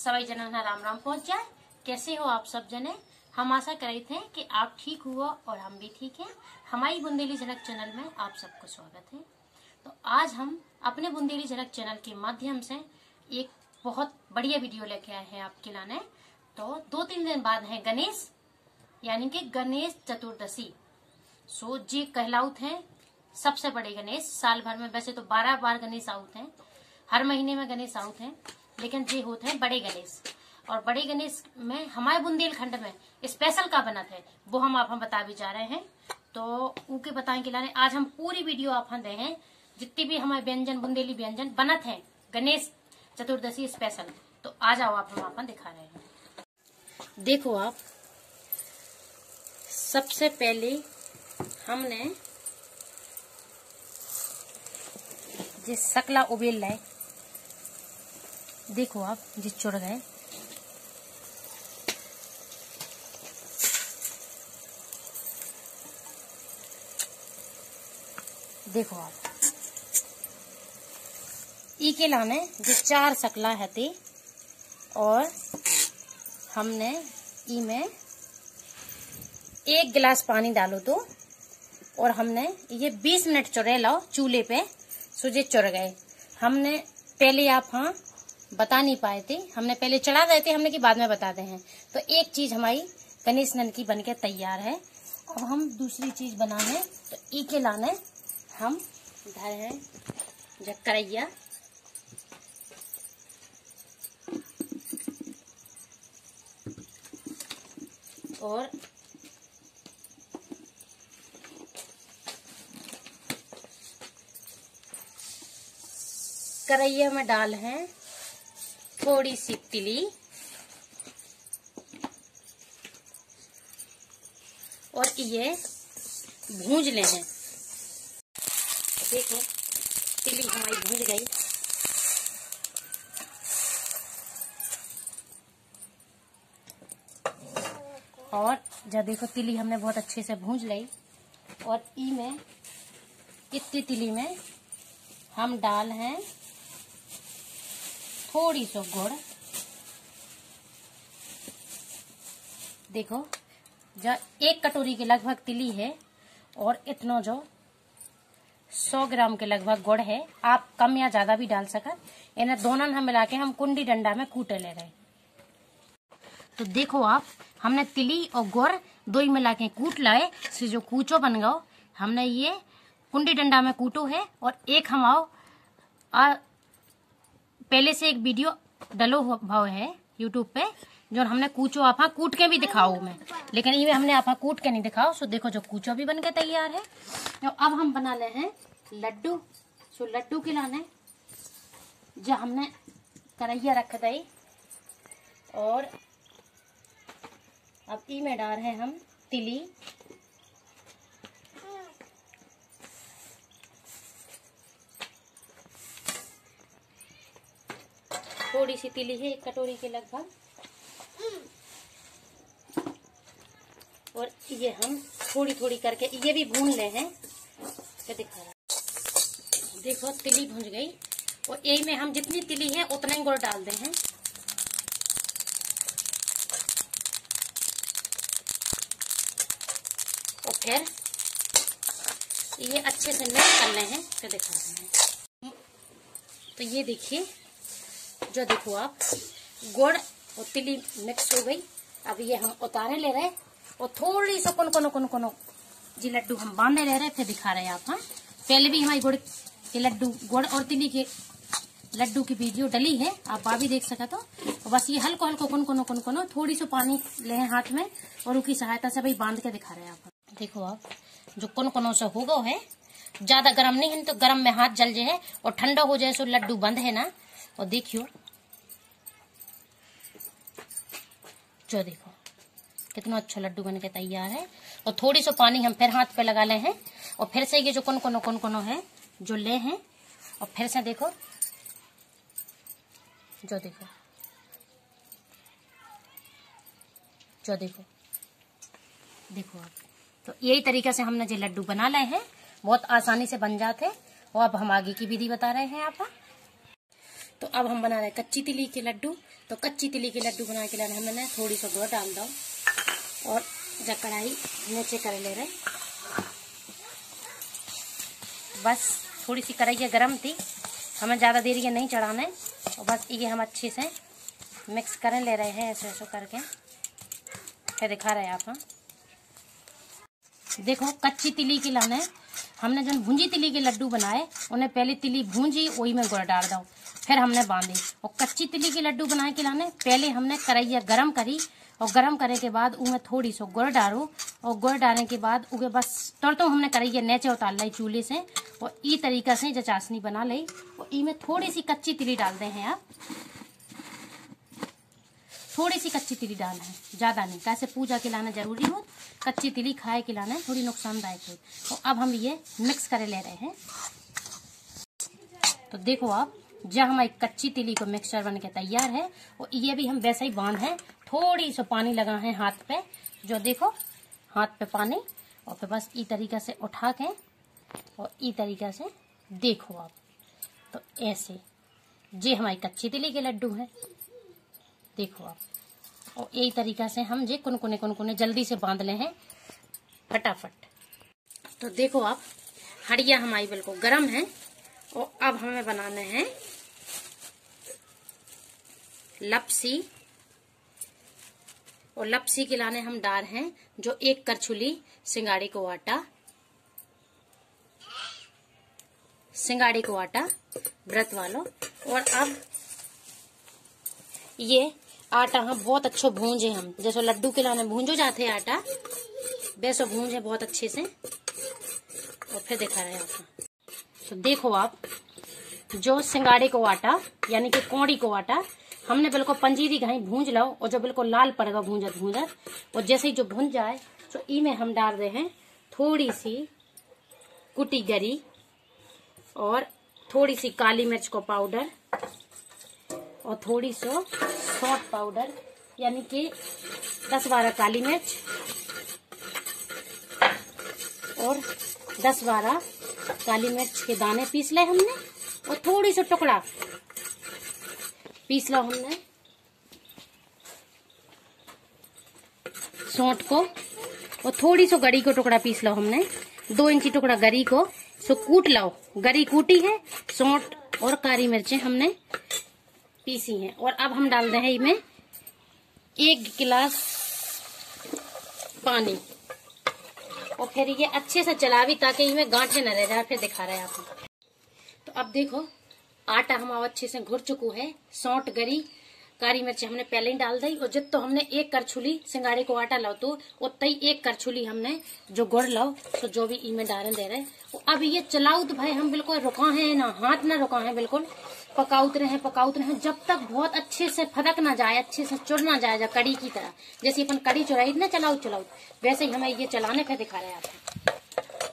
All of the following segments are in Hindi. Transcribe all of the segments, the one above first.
सभी जनों ना राम राम पहुंच जाए। कैसे हो आप सब जने? हम आशा कर रहे थे कि आप ठीक हुआ और हम भी ठीक हैं। हमारी बुंदेली झलक चैनल में आप सबको स्वागत है। तो आज हम अपने बुंदेली झलक चैनल के माध्यम से एक बहुत बढ़िया वीडियो लेके आए हैं आपके लाने। तो 2-3 दिन बाद है गणेश, यानी कि गणेश चतुर्दशी। सो जी कहलाउत हैं सबसे बड़े गणेश। साल भर में वैसे तो 12 बार गणेश आउत हैं, हर महीने में गणेश आउत हैं, लेकिन जी होते हैं बड़े गणेश। और बड़े गणेश में हमारे बुंदेलखंड में स्पेशल का बनत है, वो हम आप बता भी जा रहे हैं। तो उनके बताने के लिए आज हम पूरी वीडियो आप दे हैं, जितनी भी हमारे व्यंजन बुंदेली व्यंजन बनत हैं गणेश चतुर्दशी स्पेशल। तो आ जाओ आप, हम आप दिखा रहे हैं। देखो आप, सबसे पहले हमने जिस सकला उबेल लाए, देखो आप जिस चुड़ गए। देखो आप ई के लाने जो 4 सकला है थे, और हमने ई में 1 गिलास पानी डालो तो, और हमने ये 20 मिनट चुरे लाओ चूल्हे पे, सुजे चुर गए। हमने पहले आप बता नहीं पाए थे, हमने पहले चढ़ा रहे थे, हमने कि बाद में बताते हैं। तो एक चीज हमारी गणेश नन की बनके तैयार है। अब हम दूसरी चीज बनाने, तो ई के लाने हम धरे हैं जब करैया, और करैया में डाल है थोड़ी सी तिली, और ये भूंज ले हैं। देखो तिली हमारी भूंज गई। और जब देखो तिली हमने बहुत अच्छे से भूंज ली, और ई में इतनी तिली में हम डाल हैं थोड़ी सी गुड़। देखो जो 1 कटोरी के लगभग तिली है, और इतना जो 100 ग्राम के लगभग गुड़ है। आप कम या ज्यादा भी डाल सकत। इन्हें दोनों हम मिला के हम कुंडी डंडा में कूटे ले रहे। तो देखो आप, हमने तिली और गुड़ दो ही मिला के कूट लाए, से जो कूचो बन गओ, हमने ये कुंडी डंडा में कूटो है। और एक हम पहले से एक वीडियो डलो भाव है यूट्यूब पे, जो हमने कूचो आपा कूट के भी दिखाओ मैं, लेकिन ये हमने आपा कूट के नहीं दिखाओ। सो देखो जो कूचो भी बन के तैयार है। तो अब हम बना ले हैं लड्डू। सो लड्डू के लाने जो हमने करैया रख दई, और अब ई में डाल है हम तिली, थोड़ी सी तिली है 1 कटोरी के लगभग, और ये हम थोड़ी थोड़ी करके ये भी भून ले हैं। क्या दिखा रहा है? देखो तिली भून गई, और यही में हम जितनी तिली है उतना ही गुड़ डाल दे हैं। और फिर ये अच्छे से मिक्स कर ले हैं। क्या दिखा रहे हैं? तो ये देखिए, जो देखो आप गुड़ और तिली मिक्स हो गई। अब ये हम उतारे ले रहे, और थोड़ी सा कोनो जी लड्डू हम बांधे ले रहे, फिर दिखा रहे हैं आप। पहले भी हमारी गुड़ के लड्डू, गुड़ और तिली के लड्डू की वीडियो डली है, आप भी देख सका। तो बस ये हल्को हल्को कोनो थोड़ी सी पानी ले हाथ में, और उसकी सहायता से भाई बांध के दिखा रहे हैं आप। देखो आप, जो कोनो से हो गो है, ज्यादा गर्म नहीं है, तो गर्म में हाथ जल जाए, और ठंडा हो जाए सो लड्डू बंद है ना। और देखियो, जो देखो कितना अच्छा लड्डू बन के तैयार है। और थोड़ी सी पानी हम फिर हाथ पे लगा ले हैं, और फिर से ये जो कोनो है जो ले हैं, और फिर से देखो, जो देखो देखो आप। तो यही तरीके से हमने जो लड्डू बना लाए हैं, बहुत आसानी से बन जाते हैं। और अब हम आगे की विधि बता रहे हैं आप। तो अब हम बना रहे हैं कच्ची तिली के लड्डू। तो कच्ची तिली के लड्डू बनाने के लिए हमने थोड़ी सी गुड़ डाल दो और जब कढ़ाई नीचे कर ले रहे, बस थोड़ी सी कढ़ाई गर्म थी, हमें ज़्यादा देर ये नहीं चढ़ाना है। और बस ये हम अच्छे से मिक्स कर ले रहे हैं ऐसे ऐसे करके, फिर दिखा रहे हैं आप। हाँ देखो कच्ची तिली के लाने हमने जो भूंजी तिली के लड्डू बनाए, उन्हें पहले तिली भूंजी वही में गुड़ डाल दो, फिर हमने बांधी। और कच्ची तिली के लड्डू बनाए के लाने पहले हमने कढ़ाई गरम करी और गरम करने के बाद उसमें थोड़ी सी गुड़ डालो और गुड़ डालने के बाद उगे बस तो हमने कढ़ाई नीचे उतार ली चूल्हे से और ई तरीका से जो चाशनी बना ली। और ई में थोड़ी सी कच्ची तिली डाल दे हैं आप, थोड़ी सी कच्ची तिली डालना है, ज्यादा नहीं, कैसे पूजा के लाना जरूरी हो, कच्ची तिली खाए के लाना है, थोड़ी नुकसानदायक हो। तो अब हम ये मिक्स कर ले रहे हैं। तो देखो आप जब हमारी कच्ची तिली को मिक्सचर बन के तैयार है और ये भी हम वैसे ही बांध है, थोड़ी सी पानी लगा है हाथ पे, जो देखो हाथ पे पानी, और फिर बस ई तरीका से उठा के और ई तरीका से देखो आप। तो ऐसे ये हमारी कच्ची तिली के लड्डू हैं, देखो आप। और यही तरीका से हम जे कुनकुने कुनकुने जल्दी से बांध ले हैं फटाफट। तो देखो आप हड़िया हमारी बिल्कुल गरम है और अब हमें बनाने हैं लपसी। और लपसी के लाने हम डाल हैं जो 1 करछुली सिंगाड़ी को आटा, सिंगाड़ी को आटा व्रत वालों। और अब ये आटा हम बहुत अच्छो भूंजे, हम जैसे लड्डू के लाने भूंजो जाते आटा वैसे भूंजे बहुत अच्छे से, और फिर दिखा रहे हैं आपको। तो देखो आप जो सिंगाड़े को आटा यानी कि कौड़ी को आटा हमने बिल्कुल पंजीरी घाई भूंज लो और जो बिल्कुल लाल पड़ेगा भूंजत भूंजत, और जैसे ही जो भूंज जाए तो ई में हम डाल रहे हैं थोड़ी सी कुटी गरी और थोड़ी सी काली मिर्च को पाउडर और थोड़ी सी सौंठ पाउडर यानी कि 10-12 काली मिर्च और 10-12 काली मिर्च के दाने पीस ले हमने, और थोड़ी सी टुकड़ा पीस लो हमने सौंठ को, और थोड़ी सी गरी को टुकड़ा पीस लो हमने, 2 इंची टुकड़ा गरी को सो कूट लो, गरी कूटी है, सौंठ और काली मिर्चें हमने पीसी हैं। और अब हम डाल रहे हैं इसमें 1 गिलास पानी, और फिर ये अच्छे से चलावी ताकि इसमें गांठे न रह जाए, फिर दिखा रहे हैं आपको। तो अब देखो आटा हमारा अच्छे से घुर चुकू है, सौंठ गरी काली मिर्च हमने पहले ही डाल दी, और जित तो हमने 1 करछुली सिंगाड़े को आटा लाओ तो उतना ही 1 करछुली हमने जो गुड़ लाओ तो जो भी इसमें डाल दे रहे। अब ये चलाऊ तो भाई हम बिल्कुल रुका है ना, हाथ ना रुका है, बिल्कुल पकाउत रहे हैं जब तक बहुत अच्छे से फदक ना जाए, अच्छे से चुर ना जाए, कड़ी की तरह, जैसे अपन कड़ी चुराई ना चलाऊ वैसे ही हमें ये चलाने पे दिखा रहे हैं आपको।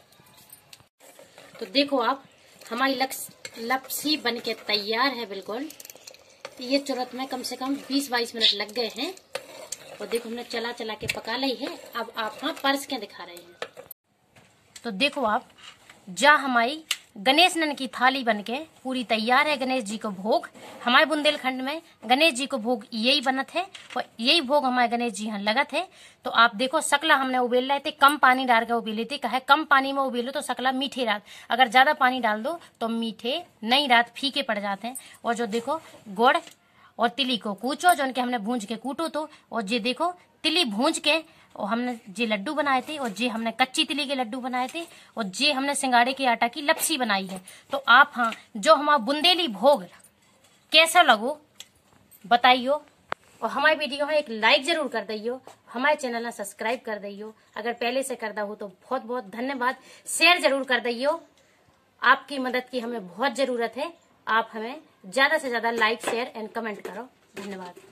तो देखो आप हमारी लपसी बन के तैयार है बिल्कुल। ये चुरत में कम से कम 20-22 मिनट लग गए हैं, और देखो हमने चला चला के पका ली है। अब आप हाँ परस के दिखा रहे हैं। तो देखो आप जा हमारी गणेश नन की थाली बनके पूरी तैयार है, गणेश जी को भोग। हमारे बुंदेलखंड में गणेश जी को भोग यही बनत है और यही भोग हमारे गणेश जी यहाँ लगत है। तो आप देखो सकला हमने उबेल रहे थे, कम पानी डाल के उबेले थे, कहे कम पानी में उबेलो तो सकला मीठे रात, अगर ज्यादा पानी डाल दो तो मीठे नहीं रात, फीके पड़ जाते हैं। और जो देखो गुड़ और तिली को कूचो, जो उनके हमने भूंज के कूटो तो, और ये देखो तिली भूंज के और हमने जे लड्डू बनाए थे, और जे हमने कच्ची तिली के लड्डू बनाए थे, और जे हमने सिंगाड़े के आटा की लपसी बनाई है। तो आप हाँ जो हमारा बुंदेली भोग कैसा लगो बताइयो, और हमारी वीडियो है एक लाइक जरूर कर दियो, हमारे चैनल ने सब्सक्राइब कर दियो, अगर पहले से कर दा हो तो बहुत बहुत धन्यवाद। शेयर जरूर कर दियो, आपकी मदद की हमें बहुत जरूरत है, आप हमें ज्यादा से ज्यादा लाइक शेयर एंड कमेंट करो। धन्यवाद।